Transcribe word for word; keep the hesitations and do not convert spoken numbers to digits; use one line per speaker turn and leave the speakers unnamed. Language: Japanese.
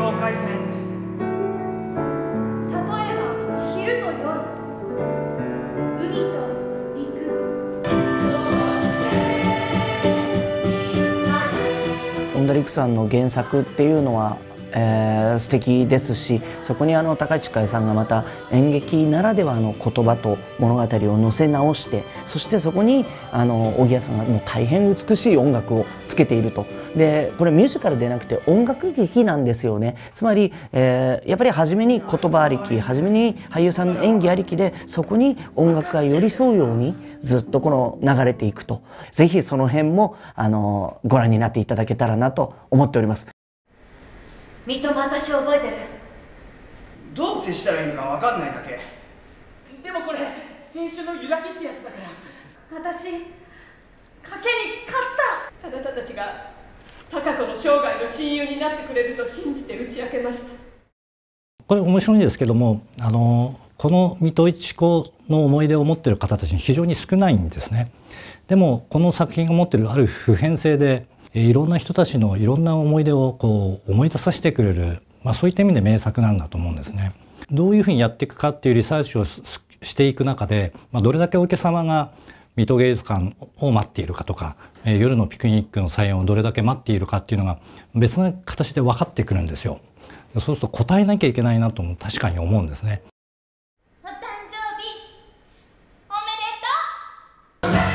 境界線。
例えば昼と夜、海と陸。
恩田陸さんの原作っていうのは、えー、素敵ですし、そこにあの高市海さんがまた演劇ならではの言葉と物語を載せ直して、そしてそこにあの荻谷さんがもう大変美しい音楽をつけていると。でこれミュージカルでなくて音楽劇なんですよね。つまり、えー、やっぱり初めに言葉ありき、初めに俳優さんの演技ありきで、そこに音楽が寄り添うようにずっとこの流れていくと。ぜひその辺もあのご覧になっていただけたらなと思っております。
水戸も私を覚えてる。
どう接したらいいのか分かんないだけ。
でもこれ先週の揺らぎってやつだから。
私賭けに勝った。
あなたたちが貴子の生涯の親友になってくれると信じて打ち明けました。
これ面白いんですけども、あのこの水戸一子の思い出を持っている方たちに非常に少ないんですね。でもこの作品が持っているある普遍性で、いろんな人たちのいろんな思い出をこう思い出させてくれる、まあ、そういった意味で名作なんだと思うんですね。どういうふうにやっていくかっていうリサーチをしていく中で、まあ、どれだけお客様が水戸芸術館を待っているかとか、えー、夜のピクニックの菜園をどれだけ待っているかっていうのが別の形で分かってくるんですよ。そうすると答えなきゃいけないなとも確かに思うんですね。
お誕生日おめでとう。